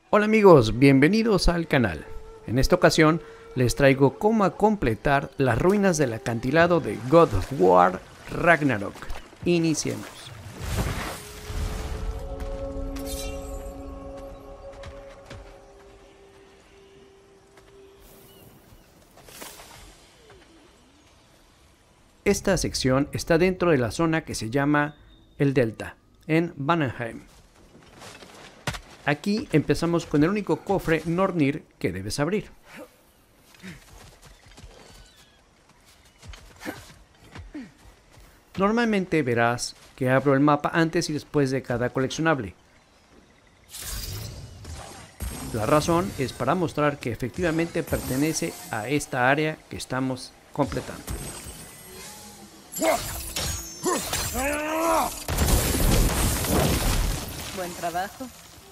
Hola amigos, bienvenidos al canal. En esta ocasión les traigo cómo completar las ruinas del acantilado de God of War Ragnarok. Iniciemos. Esta sección está dentro de la zona que se llama el Delta, en Vanaheim. Aquí empezamos con el único cofre Nornir que debes abrir. Normalmente verás que abro el mapa antes y después de cada coleccionable. La razón es para mostrar que efectivamente pertenece a esta área que estamos completando. Buen trabajo.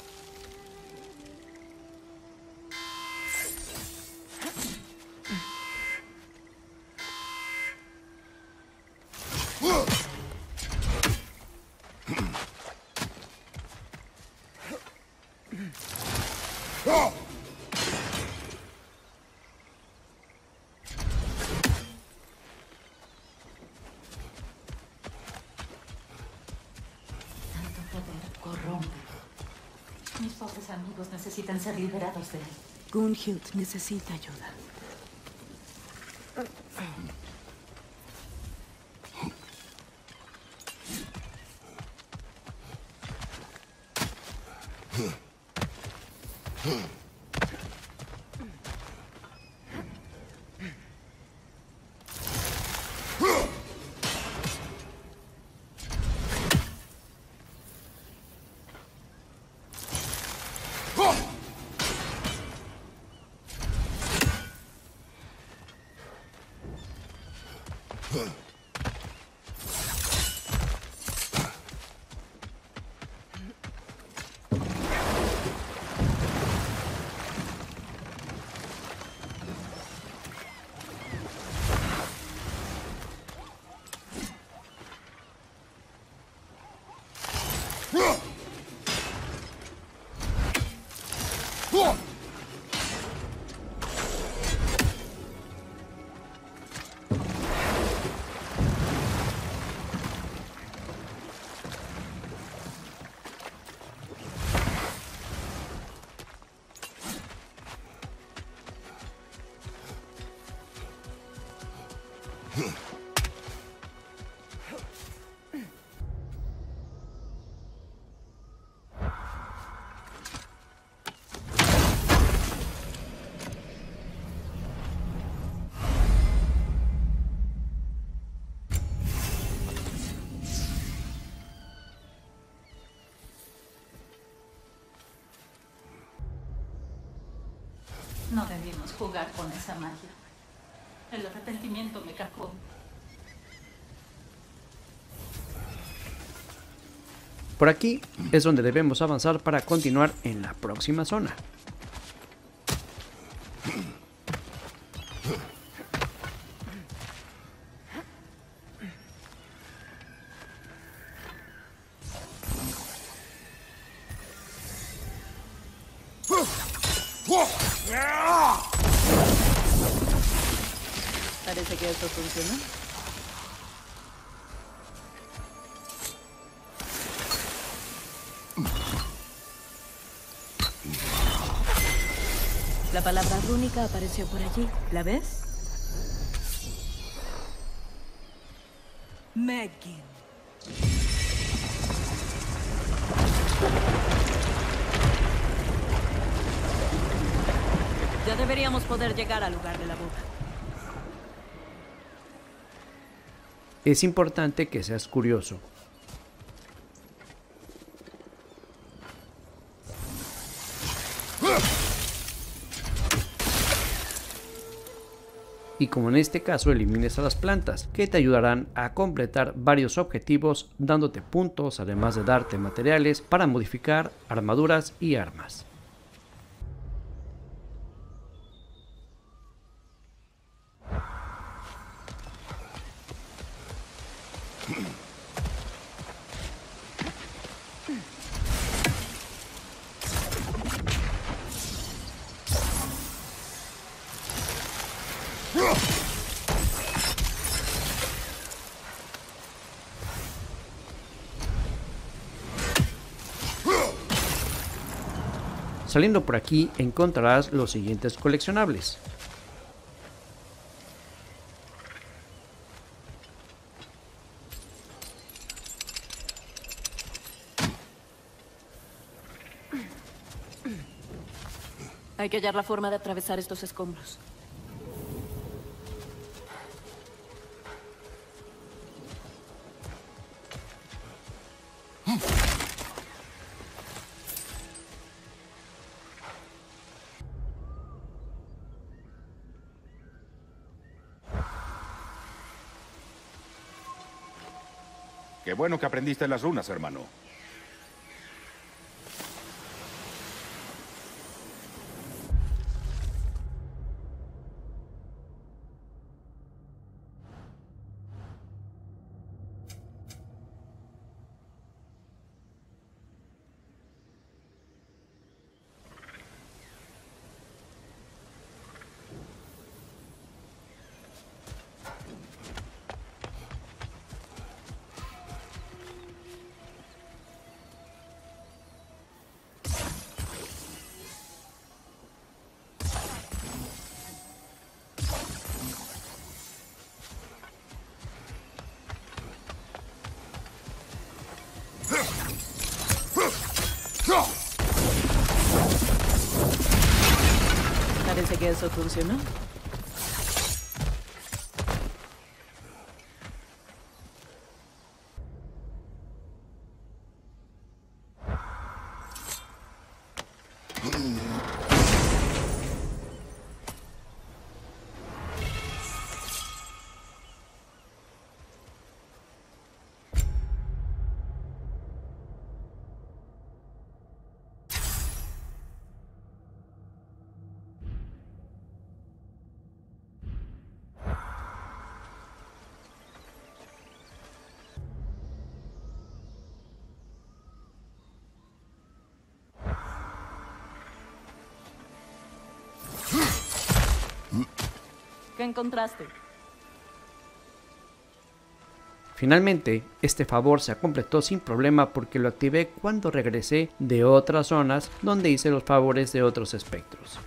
Tanto poder corrompe. Mis pobres amigos necesitan ser liberados de él. Gunhild necesita ayuda. No debimos jugar con esa magia. El arrepentimiento me carcó. Por aquí es donde debemos avanzar para continuar en la próxima zona. Parece que esto funcionó. La palabra rúnica apareció por allí. ¿La ves? Meggin. Ya deberíamos poder llegar al lugar de la boda. Es importante que seas curioso. Y como en este caso elimines a las plantas, que te ayudarán a completar varios objetivos dándote puntos, además de darte materiales para modificar armaduras y armas. Saliendo por aquí encontrarás los siguientes coleccionables. Hay que hallar la forma de atravesar estos escombros. Qué bueno que aprendiste las runas, hermano. Parece que eso funcionó. ¿Qué encontraste? Finalmente, este favor se completó sin problema porque lo activé cuando regresé de otras zonas donde hice los favores de otros espectros.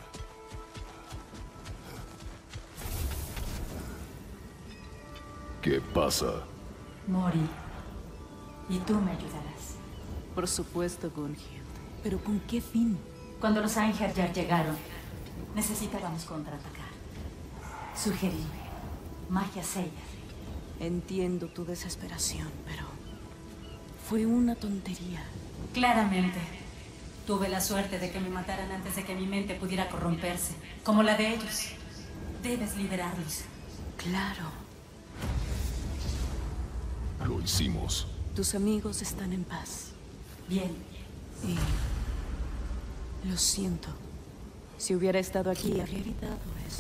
¿Qué pasa? Mori, y tú me ayudarás. Por supuesto, Gunhild. ¿Pero con qué fin? Cuando los Einherjar llegaron, necesitábamos contraatacar. Sugerí magia Seiya. Entiendo tu desesperación, pero fue una tontería. Claramente. Tuve la suerte de que me mataran antes de que mi mente pudiera corromperse, como la de ellos. Debes liberarlos. Claro. Lo hicimos. Tus amigos están en paz. Bien. Y lo siento. Si hubiera estado aquí, habría evitado esto.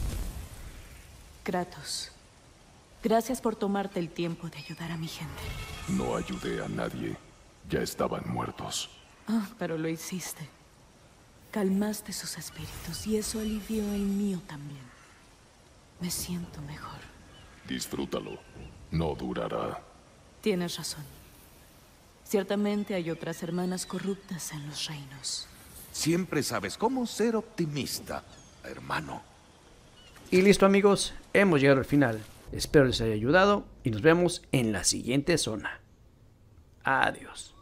Kratos, gracias por tomarte el tiempo de ayudar a mi gente. No ayudé a nadie. Ya estaban muertos. Ah, pero lo hiciste. Calmaste sus espíritus y eso alivió el mío también. Me siento mejor. Disfrútalo. No durará. Tienes razón. Ciertamente hay otras hermanas corruptas en los reinos. Siempre sabes cómo ser optimista, hermano. Y listo amigos, hemos llegado al final. Espero les haya ayudado y nos vemos en la siguiente zona. Adiós.